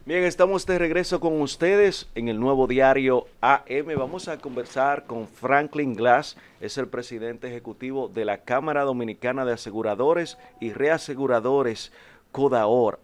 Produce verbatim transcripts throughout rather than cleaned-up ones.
Bien, estamos de regreso con ustedes en el nuevo diario A M. Vamos a conversar con Franklin Glass, es el presidente ejecutivo de la Cámara Dominicana de Aseguradores y Reaseguradores, CODAOR,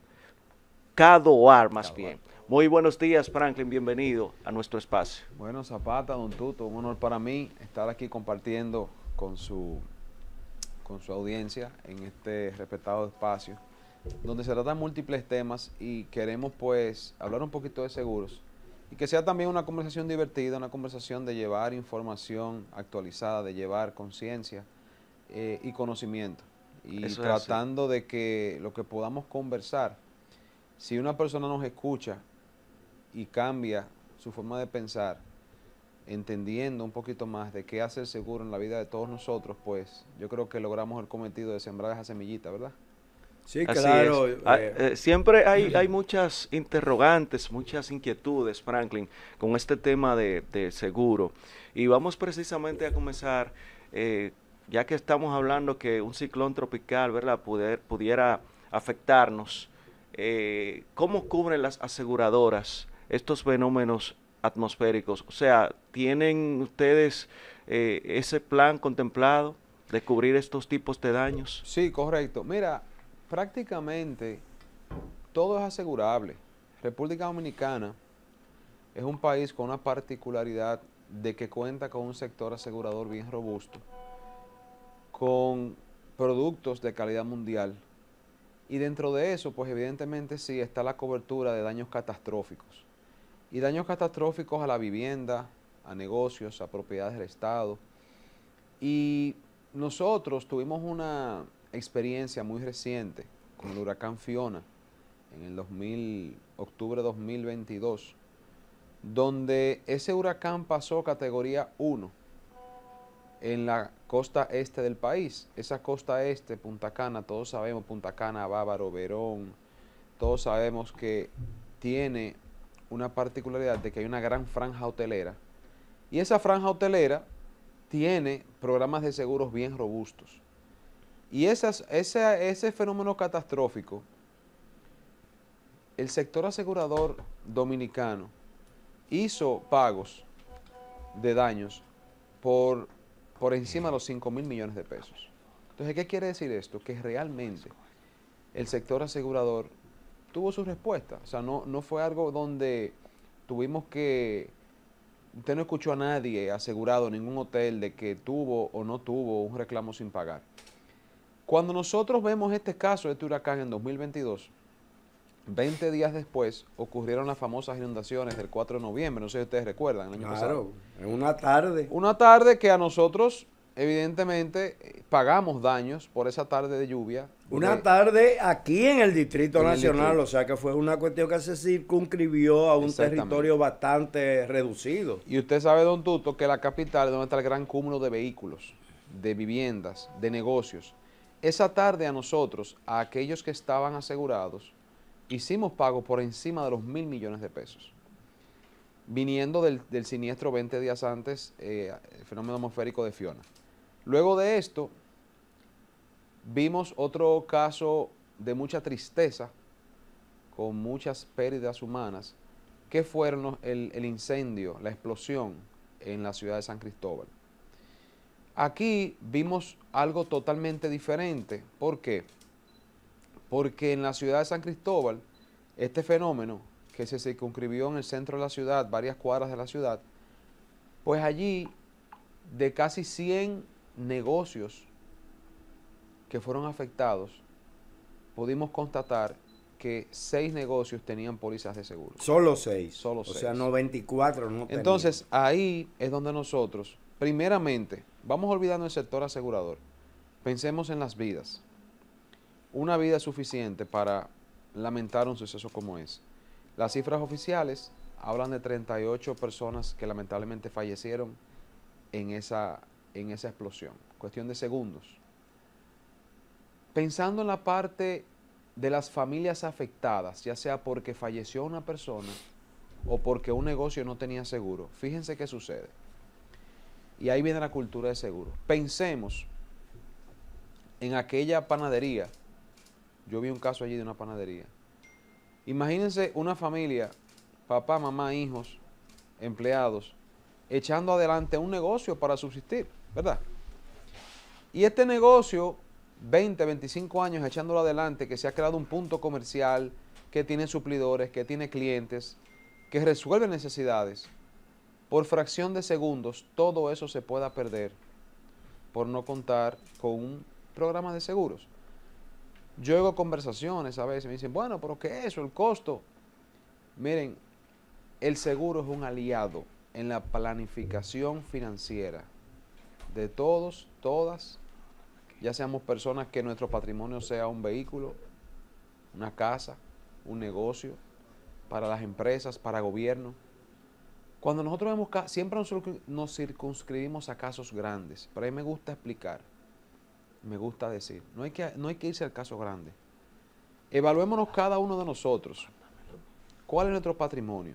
CADOAR más Claro, bien. Muy buenos días, Franklin, bienvenido a nuestro espacio. bueno, Zapata, don Tuto, un honor para mí estar aquí compartiendo con su, con su audiencia en este respetado espacio, donde se tratan múltiples temas y queremos pues hablar un poquito de seguros y que sea también una conversación divertida, una conversación de llevar información actualizada, de llevar conciencia eh, y conocimiento y Eso es así. tratando de que lo que podamos conversar, si una persona nos escucha y cambia su forma de pensar, entendiendo un poquito más de qué hace el seguro en la vida de todos nosotros, pues yo creo que logramos el cometido de sembrar esa semillita, ¿verdad? Sí, Así es. claro. Ah, eh, eh, siempre hay, hay muchas interrogantes, muchas inquietudes, Franklin, con este tema de, de seguro. Y vamos precisamente a comenzar, eh, ya que estamos hablando que un ciclón tropical, ¿verdad?, Puder- pudiera afectarnos. Eh, ¿cómo cubren las aseguradoras estos fenómenos atmosféricos? O sea, ¿tienen ustedes eh, ese plan contemplado de cubrir estos tipos de daños? Sí, correcto. Mira, prácticamente todo es asegurable. República Dominicana es un país con una particularidad de que cuenta con un sector asegurador bien robusto, con productos de calidad mundial. Y dentro de eso, pues evidentemente sí está la cobertura de daños catastróficos. Y daños catastróficos a la vivienda, a negocios, a propiedades del Estado. Y nosotros tuvimos una experiencia muy reciente con el huracán Fiona en el dos mil, octubre de dos mil veintidós, donde ese huracán pasó categoría uno en la costa este del país. Esa costa este, Punta Cana, todos sabemos, Punta Cana, Bávaro, Verón, todos sabemos que tiene una particularidad de que hay una gran franja hotelera. Y esa franja hotelera tiene programas de seguros bien robustos. Y esas, ese, ese fenómeno catastrófico, el sector asegurador dominicano hizo pagos de daños por, por encima de los cinco mil millones de pesos. Entonces, ¿qué quiere decir esto? Que realmente el sector asegurador tuvo su respuesta. O sea, no, no fue algo donde tuvimos que... Usted no escuchó a nadie asegurado, ningún hotel, de que tuvo o no tuvo un reclamo sin pagar. Cuando nosotros vemos este caso de este huracán en dos mil veintidós, veinte días después ocurrieron las famosas inundaciones del cuatro de noviembre, no sé si ustedes recuerdan, el año pasado. claro, en una tarde. Una tarde que a nosotros, evidentemente, eh, pagamos daños por esa tarde de lluvia Una de, tarde aquí en el Distrito en el Nacional, distrito. o sea que fue una cuestión que se circunscribió a un Exactamente. territorio bastante reducido. Y usted sabe, don Tuto, que la capital es donde está el gran cúmulo de vehículos, de viviendas, de negocios. Esa tarde a nosotros, a aquellos que estaban asegurados, hicimos pago por encima de los mil millones de pesos. Viniendo del, del siniestro veinte días antes, eh, el fenómeno atmosférico de Fiona. Luego de esto, vimos otro caso de mucha tristeza, con muchas pérdidas humanas, que fueron el, el incendio, la explosión en la ciudad de San Cristóbal. Aquí vimos algo totalmente diferente. ¿Por qué? Porque en la ciudad de San Cristóbal, este fenómeno que se circunscribió en el centro de la ciudad, varias cuadras de la ciudad, pues allí de casi cien negocios que fueron afectados, pudimos constatar que seis negocios tenían pólizas de seguro. Solo seis. Solo O seis. sea, noventa y cuatro no tenían. Entonces, ahí es donde nosotros, primeramente, vamos olvidando el sector asegurador. Pensemos en las vidas. Una vida es suficiente para lamentar un suceso como ese. Las cifras oficiales hablan de treinta y ocho personas que lamentablemente fallecieron en esa, en esa explosión. Cuestión de segundos. Pensando en la parte de las familias afectadas, ya sea porque falleció una persona o porque un negocio no tenía seguro, fíjense qué sucede. Y ahí viene la cultura de seguro. Pensemos en aquella panadería. Yo vi un caso allí de una panadería. Imagínense una familia, papá, mamá, hijos, empleados, echando adelante un negocio para subsistir, ¿verdad? Y este negocio, veinte, veinticinco años echándolo adelante, que se ha creado un punto comercial, que tiene suplidores, que tiene clientes, que resuelve necesidades, por fracción de segundos, todo eso se pueda perder por no contar con un programa de seguros. Yo hago conversaciones a veces, me dicen, bueno, pero ¿qué es eso? El costo. Miren, el seguro es un aliado en la planificación financiera de todos, todas, ya seamos personas que nuestro patrimonio sea un vehículo, una casa, un negocio, para las empresas, para gobierno. Cuando nosotros vemos, siempre nos circunscribimos a casos grandes, pero a mí me gusta explicar, me gusta decir, no hay que, no hay que irse al caso grande. Evaluémonos cada uno de nosotros. ¿Cuál es nuestro patrimonio?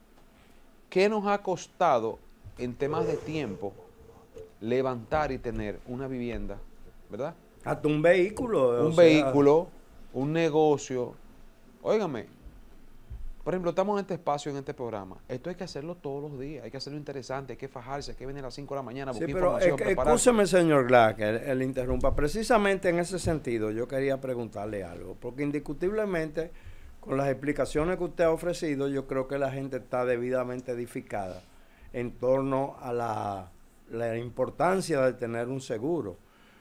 ¿Qué nos ha costado en temas de tiempo levantar y tener una vivienda, ¿verdad? Hasta un vehículo. Un vehículo, sea... un negocio. Óigame, por ejemplo, estamos en este espacio, en este programa. Esto hay que hacerlo todos los días, hay que hacerlo interesante, hay que fajarse, hay que venir a las cinco de la mañana, buscar sí, pero información, es que, prepararse. Escúcheme, señor Glass, que él, él interrumpa. Precisamente en ese sentido, yo quería preguntarle algo, porque indiscutiblemente, con las explicaciones que usted ha ofrecido, yo creo que la gente está debidamente edificada en torno a la, la importancia de tener un seguro.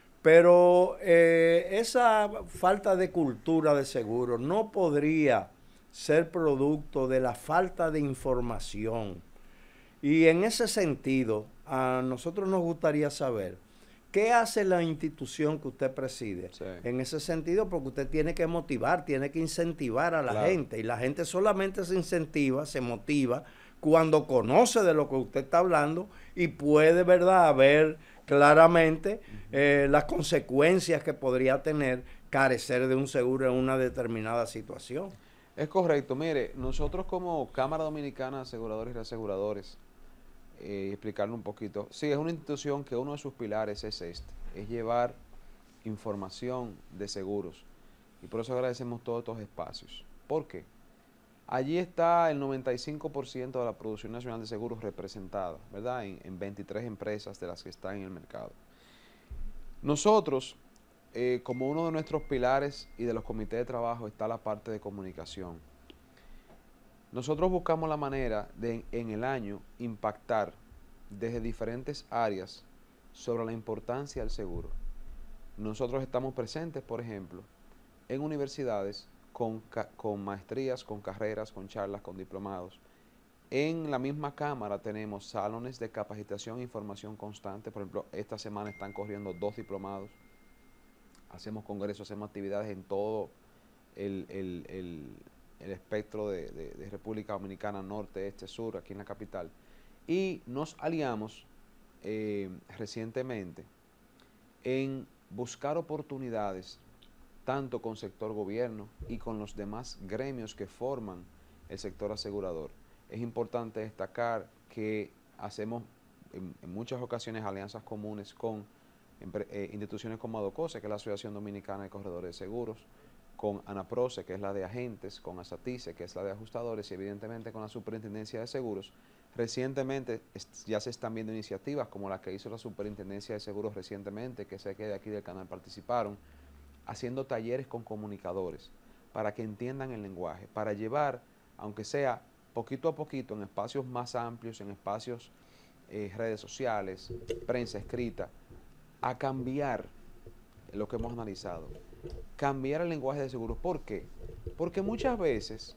Pero eh, esa falta de cultura de seguro no podría ser producto de la falta de información. Y en ese sentido, a nosotros nos gustaría saber qué hace la institución que usted preside. Sí. En ese sentido, porque usted tiene que motivar, tiene que incentivar a la claro. gente. Y la gente solamente se incentiva, se motiva cuando conoce de lo que usted está hablando y puede, ¿verdad?, ver claramente eh, las consecuencias que podría tener carecer de un seguro en una determinada situación. Es correcto. Mire, nosotros como Cámara Dominicana de Aseguradores y Reaseguradores, eh, explicarlo un poquito, sí, es una institución que uno de sus pilares es este, es llevar información de seguros. Y por eso agradecemos todos estos espacios. ¿Por qué? Allí está el noventa y cinco por ciento de la producción nacional de seguros representada, ¿verdad? En, en veintitrés empresas de las que están en el mercado. Nosotros, eh, como uno de nuestros pilares y de los comités de trabajo, está la parte de comunicación. Nosotros buscamos la manera de, en el año, impactar desde diferentes áreas sobre la importancia del seguro. Nosotros estamos presentes, por ejemplo, en universidades, Con, con maestrías, con carreras, con charlas, con diplomados. En la misma Cámara tenemos salones de capacitación e información constante. Por ejemplo, esta semana están corriendo dos diplomados. Hacemos congresos, hacemos actividades en todo el, el, el, el espectro de, de, de República Dominicana, norte, este, sur, aquí en la capital. Y nos aliamos eh, recientemente en buscar oportunidades tanto con sector gobierno y con los demás gremios que forman el sector asegurador. Es importante destacar que hacemos en, en muchas ocasiones alianzas comunes con eh, instituciones como ADOCOSE, que es la Asociación Dominicana de Corredores de Seguros, con ANAPROCE, que es la de agentes, con ASATICE, que es la de ajustadores, y evidentemente con la Superintendencia de Seguros. Recientemente ya se están viendo iniciativas como la que hizo la Superintendencia de Seguros recientemente, que sé que de aquí del canal participaron, haciendo talleres con comunicadores para que entiendan el lenguaje, para llevar, aunque sea poquito a poquito, en espacios más amplios, en espacios, eh, redes sociales, prensa escrita, a cambiar lo que hemos analizado, cambiar el lenguaje de seguros. ¿Por qué? Porque muchas veces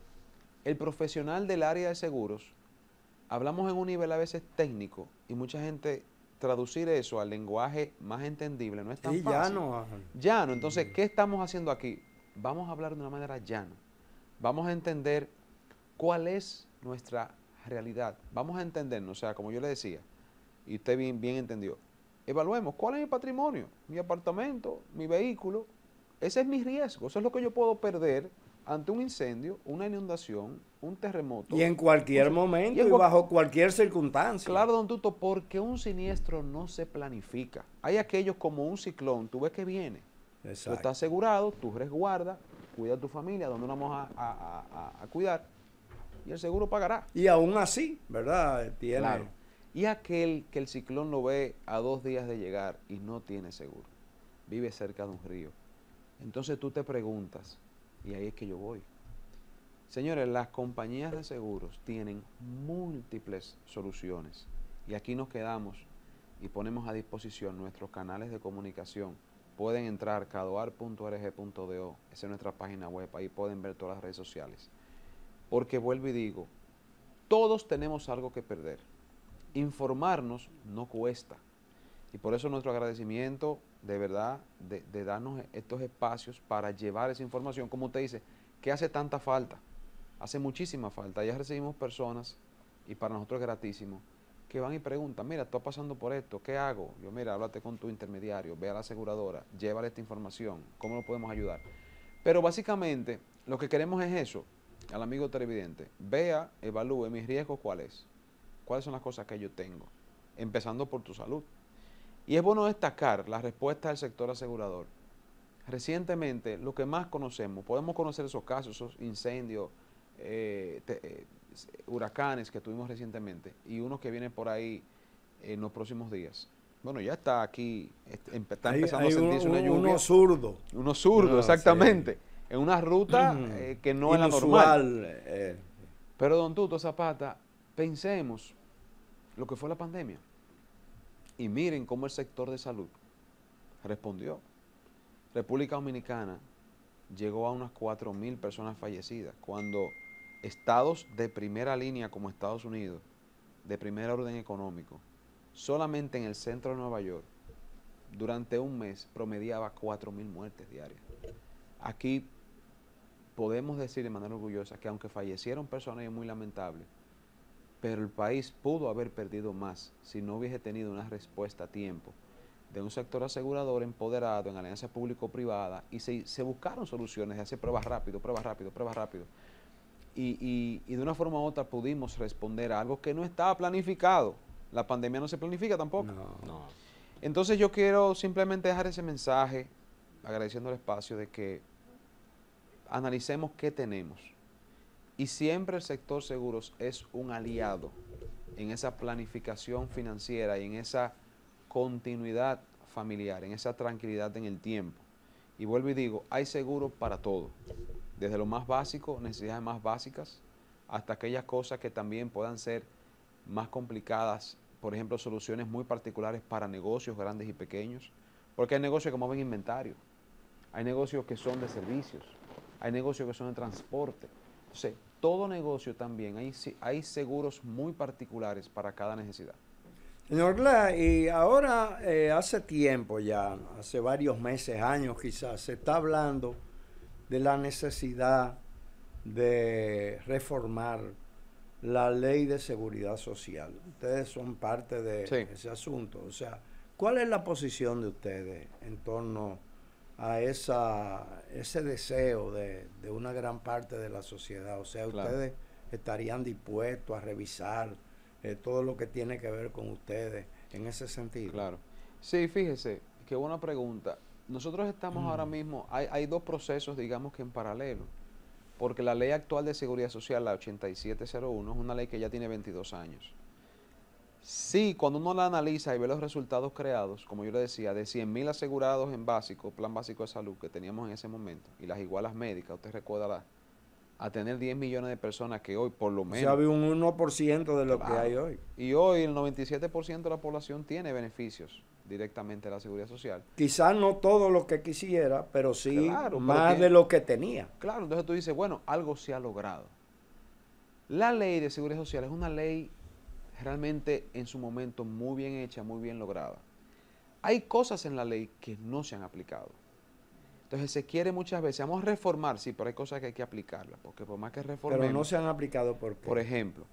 el profesional del área de seguros, hablamos en un nivel a veces técnico y mucha gente... traducir eso al lenguaje más entendible no es tan sí, fácil. Llano. Llano. Entonces, ¿qué estamos haciendo aquí? Vamos a hablar de una manera llana. Vamos a entender cuál es nuestra realidad. Vamos a entendernos, o sea, como yo le decía, y usted bien, bien entendió, evaluemos cuál es mi patrimonio, mi apartamento, mi vehículo. Ese es mi riesgo, eso es lo que yo puedo perder ante un incendio, una inundación, un terremoto. Y en cualquier un, momento y, en y bajo cualquier circunstancia. Claro, don Tuto, porque un siniestro no se planifica. Hay aquellos como un ciclón, tú ves que viene. Exacto. Tú estás asegurado, tú resguardas, cuida a tu familia, donde nos vamos a, a- a- a cuidar, y el seguro pagará. Y aún así, ¿verdad? Tiene. Claro. Y aquel que el ciclón lo ve a dos días de llegar y no tiene seguro, vive cerca de un río. Entonces tú te preguntas, y ahí es que yo voy. Señores, las compañías de seguros tienen múltiples soluciones. Y aquí nos quedamos y ponemos a disposición nuestros canales de comunicación. Pueden entrar a cadoar punto org punto do, esa es nuestra página web, ahí pueden ver todas las redes sociales. Porque vuelvo y digo, todos tenemos algo que perder. Informarnos no cuesta. Y por eso nuestro agradecimiento, de verdad, de, de darnos estos espacios para llevar esa información. Como usted dice, ¿qué hace tanta falta? Hace muchísima falta. Ya recibimos personas, y para nosotros es gratísimo, que van y preguntan, mira, estoy pasando por esto, ¿qué hago? Yo, mira, háblate con tu intermediario, ve a la aseguradora, llévale esta información, ¿cómo lo podemos ayudar? Pero básicamente, lo que queremos es eso, al amigo televidente, vea, evalúe mis riesgos, ¿cuál es? ¿Cuáles son las cosas que yo tengo? Empezando por tu salud. Y es bueno destacar la respuesta del sector asegurador. Recientemente, lo que más conocemos, podemos conocer esos casos, esos incendios, eh, te, eh, huracanes que tuvimos recientemente y unos que vienen por ahí en los próximos días. Bueno, ya está aquí, está Hay- empezando hay a sentirse uno- una lluvia. Uno zurdo. Unos zurdos, No, exactamente. sí. En una ruta Mm. eh, que no es la normal. Inusual, eh, Pero, don Tuto Zapata, pensemos lo que fue la pandemia. Y miren cómo el sector de salud respondió. República Dominicana llegó a unas cuatro mil personas fallecidas, cuando estados de primera línea como Estados Unidos, de primer orden económico, solamente en el centro de Nueva York, durante un mes promediaba cuatro mil muertes diarias. Aquí podemos decir de manera orgullosa que aunque fallecieron personas, y es muy lamentable, pero el país pudo haber perdido más si no hubiese tenido una respuesta a tiempo de un sector asegurador empoderado en alianza público-privada, y se, se buscaron soluciones de hacer pruebas rápido, pruebas rápido, pruebas rápido. Y, y, y de una forma u otra pudimos responder a algo que no estaba planificado. La pandemia no se planifica tampoco. no. No. Entonces yo quiero simplemente dejar ese mensaje, agradeciendo el espacio, de que analicemos qué tenemos. Y siempre el sector seguros es un aliado en esa planificación financiera y en esa continuidad familiar, en esa tranquilidad en el tiempo. Y vuelvo y digo, hay seguro para todo, desde lo más básico, necesidades más básicas, hasta aquellas cosas que también puedan ser más complicadas, por ejemplo, soluciones muy particulares para negocios grandes y pequeños, porque hay negocios que mueven inventario, hay negocios que son de servicios, hay negocios que son de transporte. Entonces, todo negocio también, hay, hay seguros muy particulares para cada necesidad. Señor Gla, y ahora eh, hace tiempo ya, hace varios meses, años quizás, se está hablando de la necesidad de reformar la ley de seguridad social. Ustedes son parte de Sí. ese asunto. O sea, ¿cuál es la posición de ustedes en torno a esa, ese deseo de, de una gran parte de la sociedad? O sea, Claro. ustedes estarían dispuestos a revisar eh, todo lo que tiene que ver con ustedes en ese sentido. Claro. Sí, fíjese, qué buena pregunta. Nosotros estamos Mm. ahora mismo, hay, hay dos procesos, digamos que en paralelo, porque la ley actual de seguridad social, la ochenta y siete cero uno, es una ley que ya tiene veintidós años. Sí, cuando uno la analiza y ve los resultados creados, como yo le decía, de cien mil asegurados en básico, plan básico de salud que teníamos en ese momento, y las igualas médicas, usted recuerda, la, a tener diez millones de personas que hoy por lo O menos... sea, había un uno por ciento de lo Claro. que hay hoy. Y hoy el noventa y siete por ciento de la población tiene beneficios directamente de la seguridad social. Quizás no todo lo que quisiera, pero sí Claro, pero más tiene- de lo que tenía. Claro, entonces tú dices, bueno, algo se ha logrado. La ley de seguridad social es una ley realmente en su momento muy bien hecha, muy bien lograda. Hay cosas en la ley que no se han aplicado. Entonces se quiere muchas veces, vamos a reformar, sí, pero hay cosas que hay que aplicarlas, porque por más que reformemos, Pero no se han aplicado por qué. por ejemplo,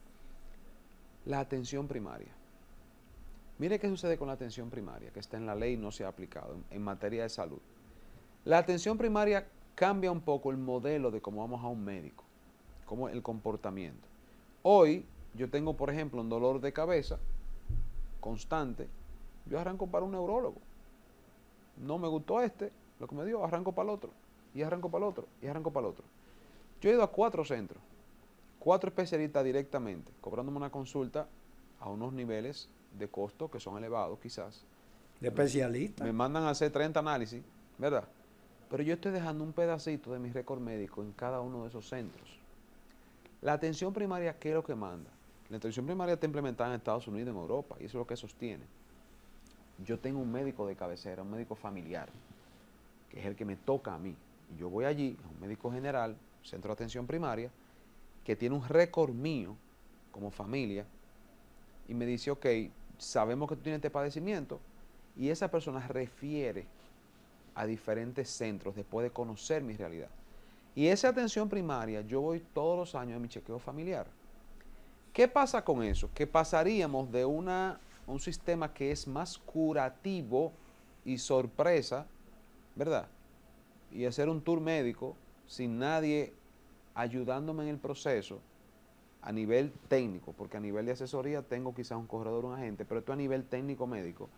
la atención primaria. Mire qué sucede con la atención primaria, que está en la ley y no se ha aplicado en, en materia de salud. La atención primaria cambia un poco el modelo de cómo vamos a un médico, como el comportamiento. Hoy yo tengo, por ejemplo, un dolor de cabeza constante, yo arranco para un neurólogo. No me gustó este, lo que me dio, arranco para el otro. y arranco para el otro, y arranco para el otro. Yo he ido a cuatro centros, cuatro especialistas directamente, cobrándome una consulta a unos niveles de costo que son elevados quizás. De especialista. Me mandan a hacer treinta análisis, ¿verdad? Pero yo estoy dejando un pedacito de mi récord médico en cada uno de esos centros. La atención primaria, ¿qué es lo que manda? La atención primaria está implementada en Estados Unidos y en Europa, y eso es lo que sostiene. Yo tengo un médico de cabecera, un médico familiar, que es el que me toca a mí. Y yo voy allí, a un médico general, centro de atención primaria, que tiene un récord mío como familia, y me dice, ok, sabemos que tú tienes este padecimiento, y esa persona refiere a diferentes centros después de conocer mi realidad. Y esa atención primaria, yo voy todos los años a mi chequeo familiar. ¿Qué pasa con eso? Que pasaríamos de una, un sistema que es más curativo y sorpresa, ¿verdad? Y hacer un tour médico sin nadie ayudándome en el proceso a nivel técnico, porque a nivel de asesoría tengo quizás un corredor, un agente, pero esto a nivel técnico médico,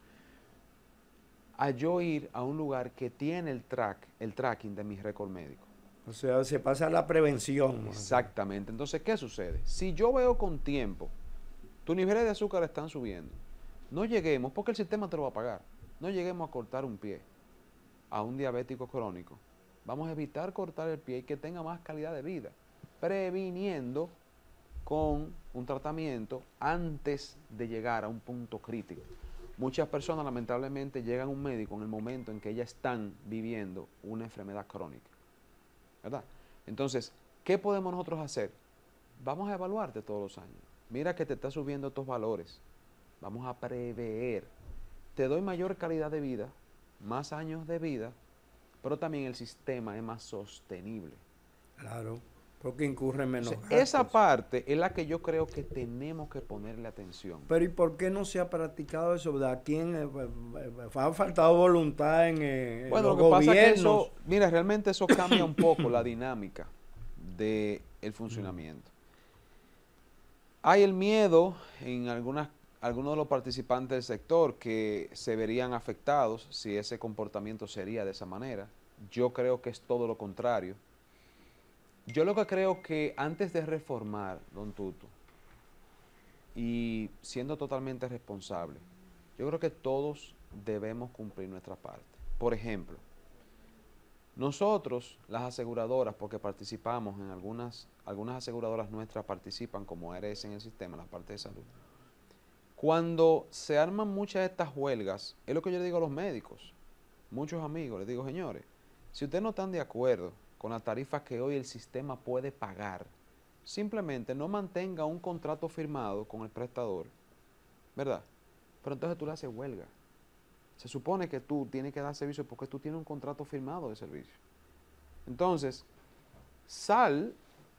a yo ir a un lugar que tiene el track, el tracking de mi récord médico. O sea, se pasa a la prevención. Exactamente. Entonces, ¿qué sucede? Si yo veo con tiempo, tus niveles de azúcar están subiendo, no lleguemos, porque el sistema te lo va a pagar, no lleguemos a cortar un pie a un diabético crónico. Vamos a evitar cortar el pie y que tenga más calidad de vida, previniendo con un tratamiento antes de llegar a un punto crítico. Muchas personas lamentablemente llegan a un médico en el momento en que ya están viviendo una enfermedad crónica, ¿verdad? Entonces, ¿qué podemos nosotros hacer? Vamos a evaluarte todos los años. Mira que te está subiendo estos valores. Vamos a prever. Te doy mayor calidad de vida, más años de vida, pero también el sistema es más sostenible. Claro, porque incurre menos Entonces, gastos. esa parte es la que yo creo que tenemos que ponerle atención. Pero ¿y por qué no se ha practicado eso? ¿De a quién eh, eh, ha faltado voluntad en, eh, Bueno, los lo que gobiernos? pasa es que eso, mira, realmente eso cambia un poco la dinámica del funcionamiento. Hay el miedo en algunas, algunos de los participantes del sector que se verían afectados si ese comportamiento sería de esa manera. Yo creo que es todo lo contrario. Yo lo que creo que antes de reformar, don Tuto, y siendo totalmente responsable, yo creo que todos debemos cumplir nuestra parte. Por ejemplo, nosotros, las aseguradoras, porque participamos en algunas, algunas aseguradoras nuestras participan como A R S en el sistema, la parte de salud. Cuando se arman muchas de estas huelgas, es lo que yo le digo a los médicos, muchos amigos, les digo, señores, si ustedes no están de acuerdo con la tarifa que hoy el sistema puede pagar, simplemente no mantenga un contrato firmado con el prestador, ¿verdad? Pero entonces tú le haces huelga. Se supone que tú tienes que dar servicio porque tú tienes un contrato firmado de servicio. Entonces, sal,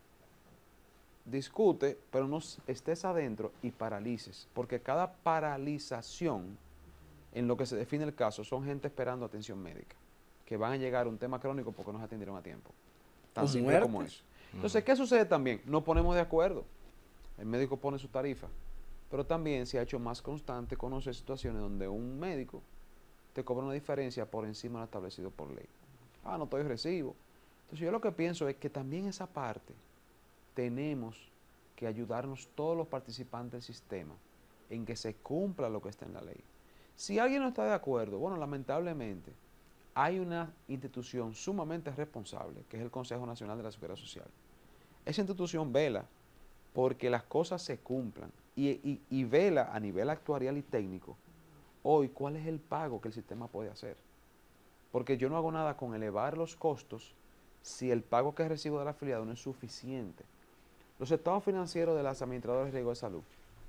discute, pero no estés adentro y paralices, porque cada paralización en lo que se define el caso son gente esperando atención médica, que van a llegar a un tema crónico porque no se atendieron a tiempo. Tan simple como eso. Entonces, ¿qué sucede también? No ponemos de acuerdo. El médico pone su tarifa, pero también se ha hecho más constante conocer situaciones donde un médico te cobra una diferencia por encima de lo establecido por ley. Ah, no estoy recibo. Entonces, yo lo que pienso es que también esa parte tenemos que ayudarnos todos los participantes del sistema en que se cumpla lo que está en la ley. Si alguien no está de acuerdo, bueno, lamentablemente, hay una institución sumamente responsable, que es el Consejo Nacional de la Seguridad Social. Esa institución vela porque las cosas se cumplan y, y, y vela a nivel actuarial y técnico hoy cuál es el pago que el sistema puede hacer. Porque yo no hago nada con elevar los costos si el pago que recibo del afiliado no es suficiente. Los estados financieros de las administradoras de riesgo de salud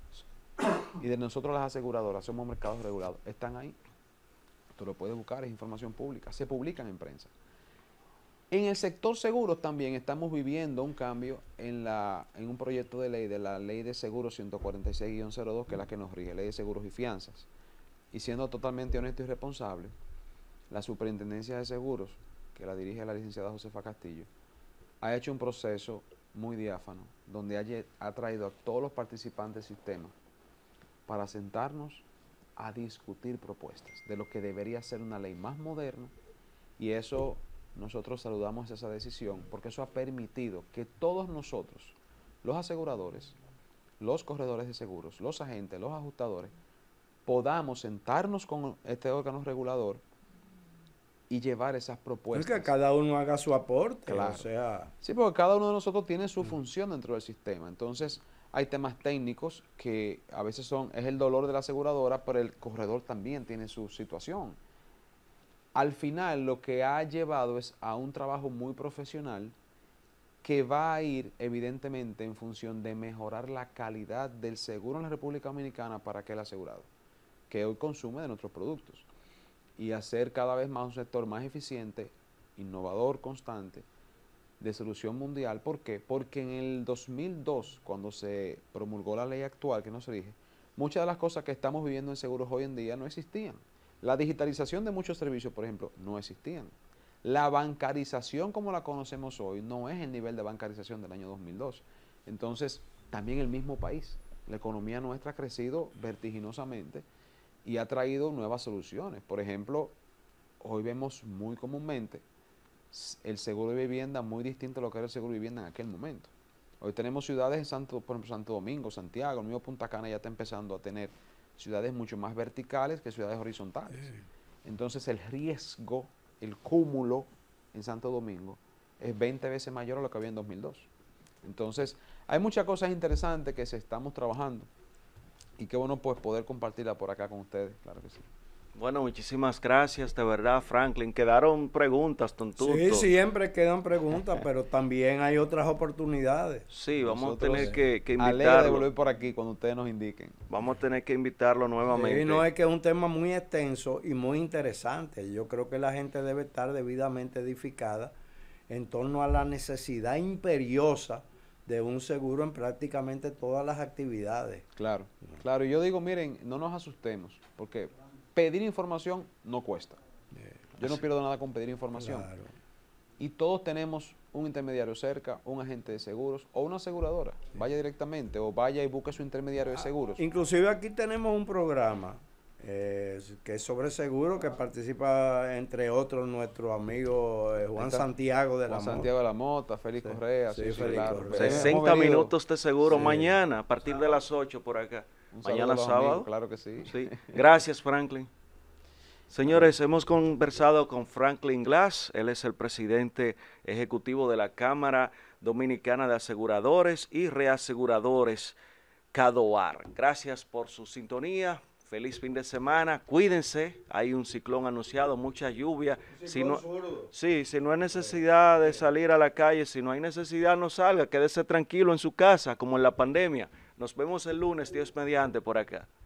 y de nosotros las aseguradoras, somos mercados regulados, están ahí. Tú lo puedes buscar, es información pública, se publican en prensa. En el sector seguros también estamos viviendo un cambio en, la, en un proyecto de ley, de la Ley de Seguros ciento cuarenta y seis guión cero dos, que es la que nos rige, Ley de Seguros y Fianzas. Y siendo totalmente honesto y responsable, la Superintendencia de Seguros, que la dirige la licenciada Josefa Castillo, ha hecho un proceso muy diáfano, donde ha, ha traído a todos los participantes del sistema para sentarnos a discutir propuestas de lo que debería ser una ley más moderna, y eso nosotros saludamos esa decisión porque eso ha permitido que todos nosotros, los aseguradores, los corredores de seguros, los agentes, los ajustadores, podamos sentarnos con este órgano regulador y llevar esas propuestas. Es que cada uno haga su aporte, Claro. o sea... Sí, porque cada uno de nosotros tiene su función dentro del sistema. Entonces, hay temas técnicos que a veces son, es el dolor de la aseguradora, pero el corredor también tiene su situación. Al final, lo que ha llevado es a un trabajo muy profesional que va a ir, evidentemente, en función de mejorar la calidad del seguro en la República Dominicana para aquel asegurado, que hoy consume de nuestros productos, y hacer cada vez más un sector más eficiente, innovador, constante, de solución mundial. ¿Por qué? Porque en el dos mil dos, cuando se promulgó la ley actual que nos rige, muchas de las cosas que estamos viviendo en seguros hoy en día no existían. La digitalización de muchos servicios, por ejemplo, no existían. La bancarización como la conocemos hoy no es el nivel de bancarización del año dos mil dos. Entonces, también el mismo país, la economía nuestra ha crecido vertiginosamente y ha traído nuevas soluciones. Por ejemplo, hoy vemos muy comúnmente el seguro de vivienda muy distinto a lo que era el seguro de vivienda en aquel momento. Hoy tenemos ciudades en Santo, por ejemplo, Santo Domingo, Santiago, el mismo Punta Cana ya está empezando a tener ciudades mucho más verticales que ciudades horizontales. Entonces el riesgo, el cúmulo en Santo Domingo es veinte veces mayor a lo que había en dos mil dos. Entonces hay muchas cosas interesantes que se estamos trabajando y qué bueno pues poder compartirla por acá con ustedes, claro que sí. Bueno, muchísimas gracias, de verdad, Franklin. Quedaron preguntas, tontuto. Sí, siempre quedan preguntas, pero también hay otras oportunidades. Sí, vamos Nosotros, a tener que, que alegre de invitarlo. volver por aquí cuando ustedes nos indiquen. Vamos a tener que invitarlo nuevamente. Sí, no, es que es un tema muy extenso y muy interesante. Yo creo que la gente debe estar debidamente edificada en torno a la necesidad imperiosa de un seguro en prácticamente todas las actividades. Claro, claro. Y yo digo, miren, no nos asustemos, porque pedir información no cuesta. Yo no pierdo nada con pedir información. Claro. Y todos tenemos un intermediario cerca, un agente de seguros o una aseguradora. Vaya directamente o vaya y busque su intermediario de seguros. Inclusive aquí tenemos un programa eh, que es sobre seguro, que participa entre otros nuestro amigo eh, Juan Está Santiago de Juan la Mota. Santiago de la Mota, Félix Sí, Correa, sí, sí, sí, Félix claro. Correa. Hemos sesenta venido- minutos de seguro Sí. mañana, a partir de las ocho por acá. Un saludo Mañana a los sábado. amigos, claro que sí. Sí. Gracias, Franklin. Señores, hemos conversado con Franklin Glass. Él es el presidente ejecutivo de la Cámara Dominicana de Aseguradores y Reaseguradores, CADOAR. Gracias por su sintonía. Feliz fin de semana. Cuídense. Hay un ciclón anunciado, mucha lluvia. Si no, sí, si no hay necesidad de salir a la calle, si no hay necesidad, no salga. Quédese tranquilo en su casa, como en la pandemia. Nos vemos el lunes, Dios mediante, por acá.